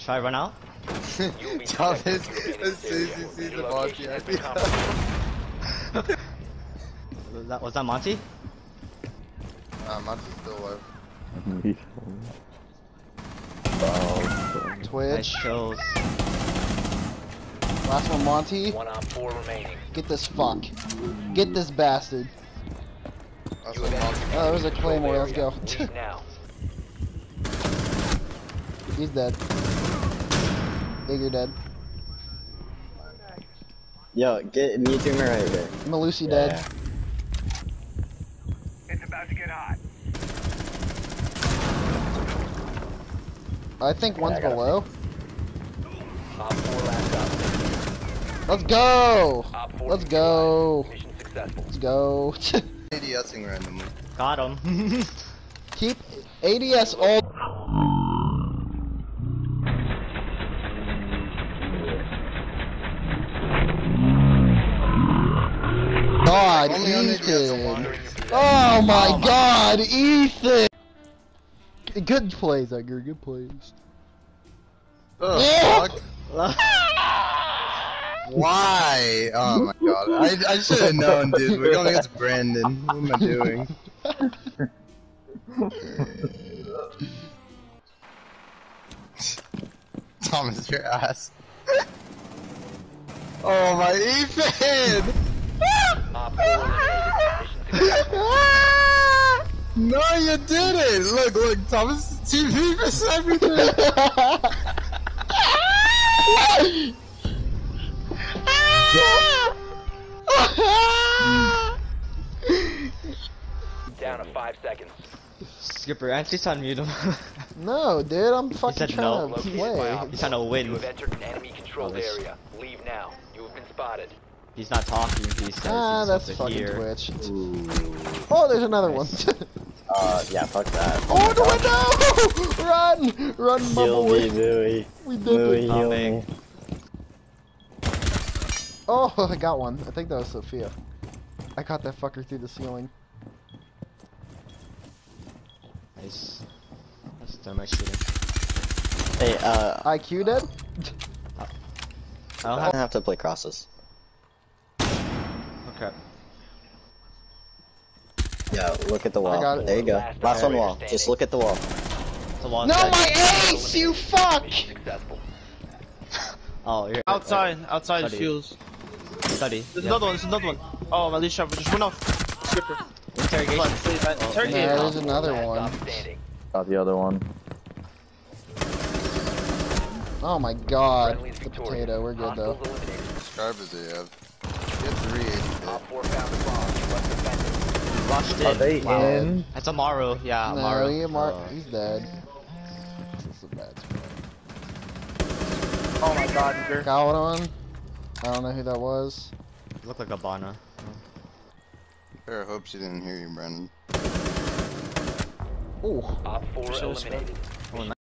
Should I run out? Thomas, as soon as he sees the Monty, Was that Monty? Monty's still alive. Twitch. Nice shows. Last one, Monty. 1 on 4 remaining. Get this fuck. Get this bastard. That's what Monty. Oh, there's a claymore. Let's go. Leave now. He's dead. Yeah, you're dead. Yo, get me to right here. Malusi dead. It's about to get hot. I think one's below. Op 4 last up. Let's go. Op 4 Let's go. Mission successful. Let's go. ADSing randomly. Got him. Keep ADS all. God, Only on ADS Ethan. alone. Oh my God, Ethan. Good plays, Edgar. Good plays. Oh, Yeah. fuck. Why? Oh my god. I should have known, dude. We're going against Brandon. What am I doing? Thomas, your ass. Oh my Ethan! Op 4 eliminated. Mission successful. No, you didn't! Look, Thomas TV for everything! Down to 5 seconds. Skipper, actually trying to mute him. No, dude, I'm fucking said trying no. to Located by play. Op He's trying to 4. win. You have entered an enemy controlled Oh, this- area. Leave now. You have been spotted. He's not talking, he says Ah, he's that's supposed to fucking hear. Twitch. Oh, there's another one. Yeah, fuck that. Oh, the window! Run! Run, Heal Mumble. me, Louie. We did Louie, it. heal me. Oh, I got one. I think that was Sophia. I caught that fucker through the ceiling. Nice. That's thermite shooting. Hey, IQ dead? I don't I have. have to play crosses. Okay. Yeah, look at the I wall. got it. There you go. Last Last one operator wall. standing. Just look at the wall. It's a long No, side. my ace, you fuck! Mission successful. Oh, you're Outside Study. fuse. Study. There's Yeah. another one, there's another one. Oh, Alicia, just run off. Skipper. Interrogation. Come on, please, man. Oh, Interrogate. Yeah, there's another Last one. stop standing. Got the other one. Oh my god. Friendly's The victorious. potato, we're good though. Hostiles eliminated. Subscribers do you have? You have 380. Op 4 found the bomb. You must defend it. Rushed in. Are they Wow. in? That's Amaru. Yeah, No, Amaru. he's dead. This is a bad spot. Oh my god, Edgar. Got one. I don't know who that was. Look like a Bana. I hope she didn't hear you, Brandon. Ooh. Op 4 So eliminated.